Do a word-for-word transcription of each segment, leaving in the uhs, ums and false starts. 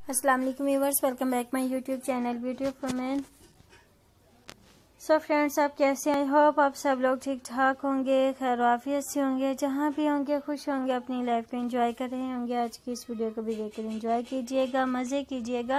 अस्सलाम वालेकुम viewers, welcome back my YouTube channel beauty of women. So friends, आप कैसे हैं? आई होप आप सब लोग ठीक ठाक होंगे, खैर आफियत से होंगे, जहाँ भी होंगे खुश होंगे, अपनी लाइफ को एंजॉय कर रहे होंगे। आज की इस वीडियो को भी देखकर एंजॉय कीजिएगा, मज़े कीजिएगा।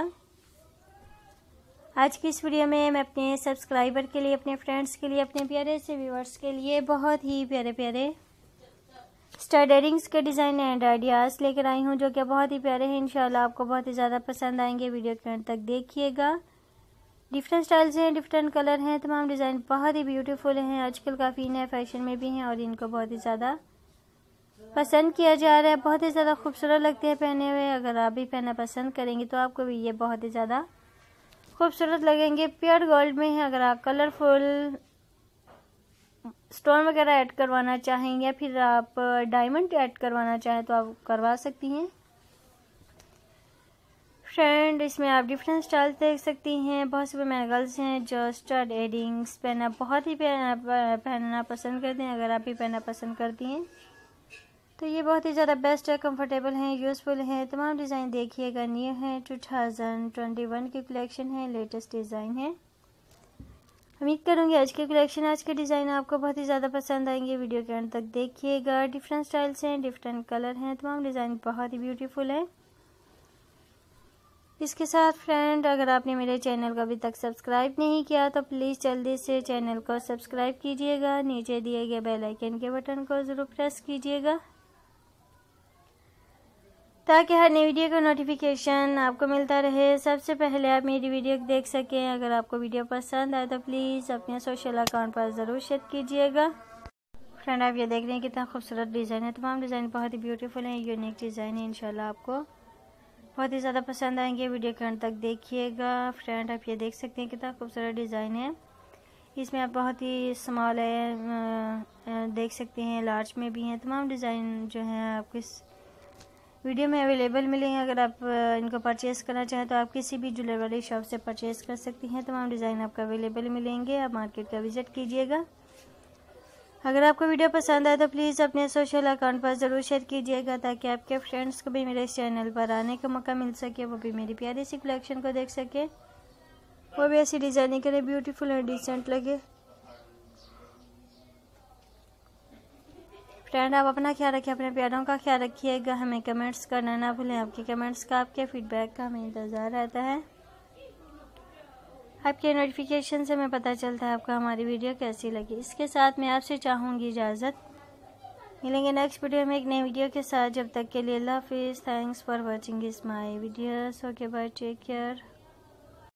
आज की इस वीडियो में मैं अपने सब्सक्राइबर के लिए, अपने फ्रेंड्स के लिए, अपने प्यारे से व्यूअर्स के लिए बहुत ही प्यारे प्यारे स्टड इयरिंग्स के डिज़ाइन एंड आइडियाज़ लेकर आई हूँ, जो कि बहुत ही प्यारे हैं। इंशाल्लाह आपको बहुत ही ज़्यादा पसंद आएंगे। वीडियो के अंत तक देखिएगा। डिफरेंट स्टाइल्स हैं, डिफरेंट कलर हैं, तमाम डिज़ाइन बहुत ही ब्यूटीफुल हैं। आजकल काफ़ी नए फैशन में भी हैं और इनको बहुत ही ज़्यादा पसंद किया जा रहा है। बहुत ही ज़्यादा खूबसूरत लगते हैं पहने हुए। अगर आप भी पहनना पसंद करेंगे तो आपको भी ये बहुत ही ज़्यादा खूबसूरत लगेंगे। प्योर गोल्ड में है। अगर आप कलरफुल स्टोन वगैरह ऐड करवाना चाहें या फिर आप डायमंड ऐड करवाना चाहें तो आप करवा सकती हैं। फ्रेंड, इसमें आप डिफरेंट स्टाइल देख सकती हैं। बहुत से वुमेन गर्ल्स हैं जो स्टड इयरिंग्स पहनना बहुत ही पहनना पसंद करते हैं। अगर आप भी पहनना पसंद करती हैं तो ये बहुत ही ज़्यादा बेस्ट है, कंफर्टेबल हैं, यूज़फुल हैं। तमाम डिज़ाइन देखिएगा, न्यू है, टू थाउजेंड ट्वेंटी वन की कलेक्शन है, लेटेस्ट डिज़ाइन है। उम्मीद करूँगी आज के कलेक्शन, आज के डिज़ाइन आपको बहुत ही ज़्यादा पसंद आएंगे। वीडियो के अंत तक देखिएगा। डिफरेंट स्टाइल्स हैं, डिफरेंट कलर हैं, तमाम डिज़ाइन बहुत ही ब्यूटीफुल है। इसके साथ फ्रेंड, अगर आपने मेरे चैनल को अभी तक सब्सक्राइब नहीं किया तो प्लीज़ जल्दी से चैनल को सब्सक्राइब कीजिएगा। नीचे दिए गए बेल आइकन के बटन को ज़रूर प्रेस कीजिएगा ताकि हर नई वीडियो का नोटिफिकेशन आपको मिलता रहे। सबसे पहले आप मेरी वीडियो देख सकें। अगर आपको वीडियो पसंद आए तो प्लीज़ अपने सोशल अकाउंट पर ज़रूर शेयर कीजिएगा। फ्रेंड, आप ये देख रहे हैं कितना खूबसूरत डिज़ाइन है। तमाम डिज़ाइन बहुत ही ब्यूटीफुल हैं, यूनिक डिज़ाइन है। इंशाल्लाह आपको बहुत ही ज़्यादा पसंद आएंगे। वीडियो के अंत तक देखिएगा। फ्रेंड, आप ये देख सकते हैं कितना खूबसूरत डिज़ाइन है। इसमें आप बहुत ही स्मॉल है देख सकते हैं, लार्ज में भी हैं। तमाम डिज़ाइन जो हैं आपको इस वीडियो में अवेलेबल मिलेंगे। अगर आप इनको परचेज़ करना चाहें तो आप किसी भी ज्वेलरी शॉप से परचेज़ कर सकती हैं। तमाम डिज़ाइन आपको अवेलेबल मिलेंगे। आप मार्केट का विज़िट कीजिएगा। अगर आपको वीडियो पसंद आए तो प्लीज़ अपने सोशल अकाउंट पर ज़रूर शेयर कीजिएगा ताकि आपके फ्रेंड्स को भी मेरे इस चैनल पर आने का मौका मिल सके, वो भी मेरी प्यारी सी कलेक्शन को देख सके, वो भी ऐसी डिज़ाइनिंग करें ब्यूटीफुल और डिसेंट लगे। फ्रेंड, आप अपना ख्याल रखिए, अपने प्यारों का ख्याल रखिएगा। हमें कमेंट्स करना ना भूलें। आपके कमेंट्स का, आपके फीडबैक का हमें इंतज़ार रहता है। आपके नोटिफिकेशन से हमें पता चलता है आपको हमारी वीडियो कैसी लगी। इसके साथ मैं आपसे चाहूँगी इजाज़त। मिलेंगे नेक्स्ट वीडियो में एक नई वीडियो के साथ। जब तक के लिए अल्लाह हाफिज़। Thanks for watching this my videos. Okay bye, take care.